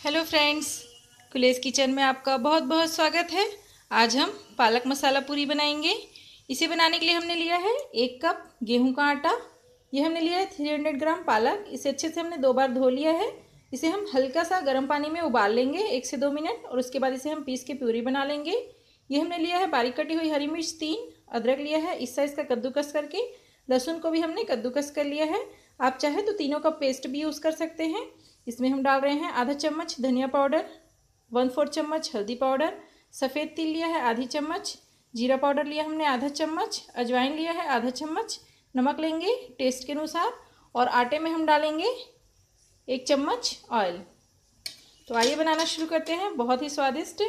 Hello friends, कुलेस kitchen में आपका बहुत बहुत स्वागत है। आज हम पालक मसाला पूरी बनाएंगे। इसे बनाने के लिए हमने लिया है 1 कप गेहूं का आटा। ये हमने लिया है 300 ग्राम पालक। इसे अच्छे से हमने 2 बार धो लिया है। इसे हम हल्का सा गर्म पानी में उबाल लेंगे 1 से 2 मिनट, और उसके बाद इसे हम पीस के प्यूरी बना लेंगे। ये हमने लिया है बारीक कटी हुई हरी मिर्च 3, अदरक लिया है इस साइज़ का कद्दूकस करके, लहसुन को भी हमने कद्दूकस कर लिया है। आप चाहे तो तीनों का पेस्ट भी यूज़ कर सकते हैं। इसमें हम डाल रहे हैं आधा चम्मच धनिया पाउडर, 1/4 चम्मच हल्दी पाउडर, सफ़ेद तिल लिया है आधी चम्मच, जीरा पाउडर लिया हमने आधा चम्मच, अजवाइन लिया है आधा चम्मच, नमक लेंगे टेस्ट के अनुसार, और आटे में हम डालेंगे 1 चम्मच ऑयल। तो आइए बनाना शुरू करते हैं बहुत ही स्वादिष्ट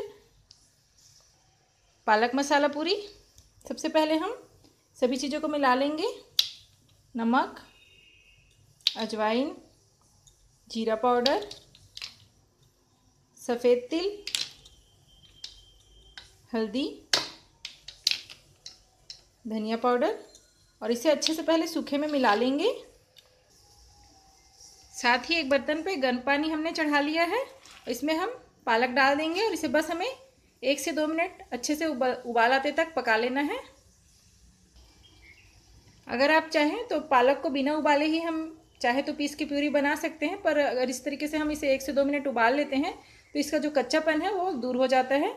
पालक मसाला पूरी। सबसे पहले हम सभी चीज़ों को मिला लेंगे। नमक, अजवाइन, जीरा पाउडर, सफ़ेद तिल, हल्दी, धनिया पाउडर, और इसे अच्छे से पहले सूखे में मिला लेंगे। साथ ही एक बर्तन पे गर्म पानी हमने चढ़ा लिया है। इसमें हम पालक डाल देंगे और इसे बस हमें 1 से 2 मिनट अच्छे से उबाल आते तक पका लेना है। अगर आप चाहें तो पालक को बिना उबाले ही हम चाहे तो पीस की प्यूरी बना सकते हैं, पर अगर इस तरीके से हम इसे 1 से 2 मिनट उबाल लेते हैं तो इसका जो कच्चापन है वो दूर हो जाता है।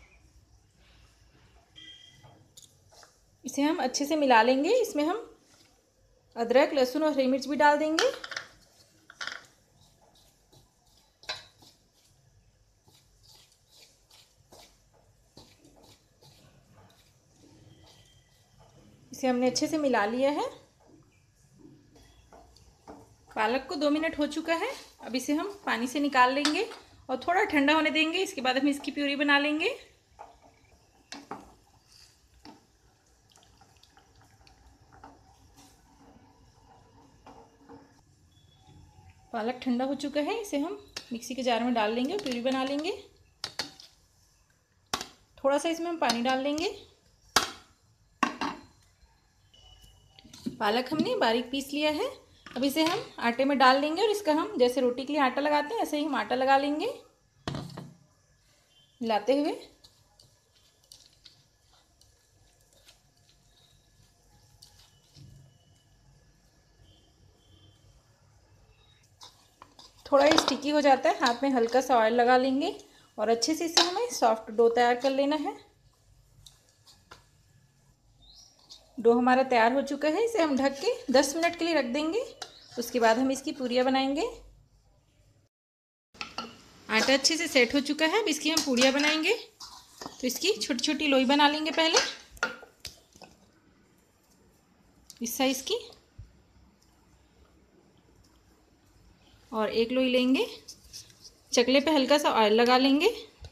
इसे हम अच्छे से मिला लेंगे। इसमें हम अदरक, लहसुन और हरी मिर्च भी डाल देंगे। इसे हमने अच्छे से मिला लिया है। पालक को 2 मिनट हो चुका है। अब इसे हम पानी से निकाल लेंगे और थोड़ा ठंडा होने देंगे। इसके बाद हम इसकी प्यूरी बना लेंगे। पालक ठंडा हो चुका है। इसे हम मिक्सी के जार में डाल लेंगे और प्यूरी बना लेंगे। थोड़ा सा इसमें हम पानी डाल लेंगे। पालक हमने बारीक पीस लिया है। अब इसे हम आटे में डाल लेंगे और इसका हम जैसे रोटी के लिए आटा लगाते हैं ऐसे ही हम आटा लगा लेंगे मिलाते हुए। थोड़ा स्टिकी हो जाता है, हाथ में हल्का सा ऑयल लगा लेंगे और अच्छे से इसे हमें सॉफ्ट डो तैयार कर लेना है। डो हमारा तैयार हो चुका है। इसे हम ढक के 10 मिनट के लिए रख देंगे। उसके बाद हम इसकी पूरियाँ बनाएंगे। आटा अच्छे से सेट हो चुका है। अब इसकी हम पूरियाँ बनाएंगे। तो इसकी छोटी छोटी लोई बना लेंगे पहले, इस साइज़ की, और एक लोई लेंगे। चकले पे हल्का सा ऑयल लगा लेंगे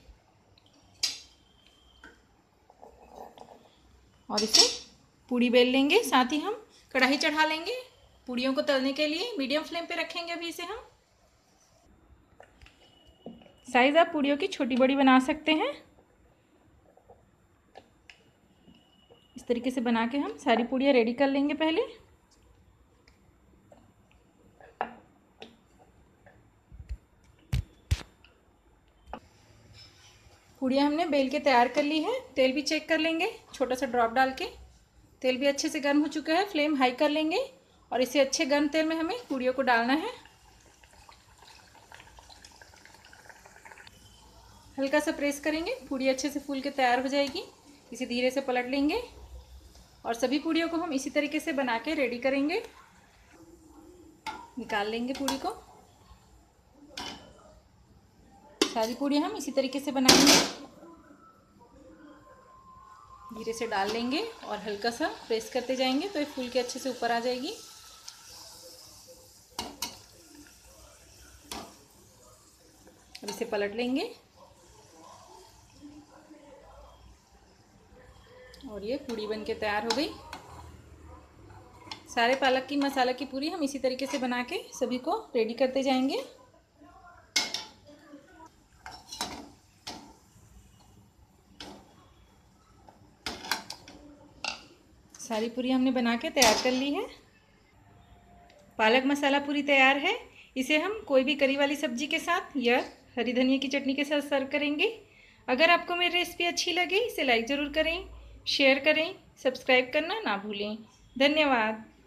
और इसे पूड़ी बेल लेंगे। साथ ही हम कढ़ाई चढ़ा लेंगे पूड़ियों को तलने के लिए। मीडियम फ्लेम पे रखेंगे अभी इसे हम। साइज़ आप पूड़ियों की छोटी बड़ी बना सकते हैं। इस तरीके से बना के हम सारी पूड़ियाँ रेडी कर लेंगे पहले। पूड़ियाँ हमने बेल के तैयार कर ली है। तेल भी चेक कर लेंगे, छोटा सा ड्रॉप डाल के। तेल भी अच्छे से गर्म हो चुका है। फ्लेम हाई कर लेंगे और इसे अच्छे गर्म तेल में हमें पूड़ियों को डालना है। हल्का सा प्रेस करेंगे, पूड़ी अच्छे से फूल के तैयार हो जाएगी। इसे धीरे से पलट लेंगे और सभी पूड़ियों को हम इसी तरीके से बना के रेडी करेंगे। निकाल लेंगे पूड़ी को। सारी पूड़ियाँ हम इसी तरीके से बनाएंगे। धीरे से डाल लेंगे और हल्का सा प्रेस करते जाएंगे तो ये फूल के अच्छे से ऊपर आ जाएगी। अब इसे पलट लेंगे और ये पूड़ी बन के तैयार हो गई। सारे पालक की मसाला की पूरी हम इसी तरीके से बना के सभी को रेडी करते जाएंगे। सारी पूरी हमने बना के तैयार कर ली है। पालक मसाला पूरी तैयार है। इसे हम कोई भी करी वाली सब्जी के साथ या हरी धनिया की चटनी के साथ सर्व करेंगे। अगर आपको मेरी रेसिपी अच्छी लगे इसे लाइक ज़रूर करें, शेयर करें, सब्सक्राइब करना ना भूलें। धन्यवाद।